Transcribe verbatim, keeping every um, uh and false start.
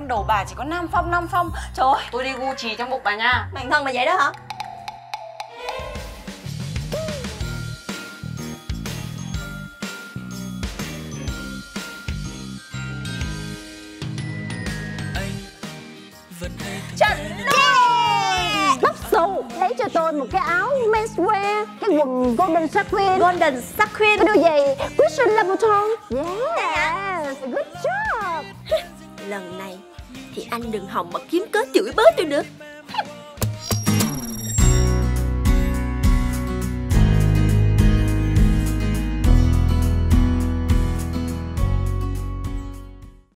đầu bà chỉ có Nam Phong, Nam Phong. Trời ơi, tôi đi Gucci trong bụng bà nha. Bản thân mà vậy đó hả? Trận yeah! Tóc xù, lấy cho tôi một cái áo menswear, cái quần Golden Sequin. Golden Sequin. Cái đôi giày Christian Louboutin. Yes, good job. Lần này thì anh đừng hòng mà kiếm cớ chửi bới tôi nữa.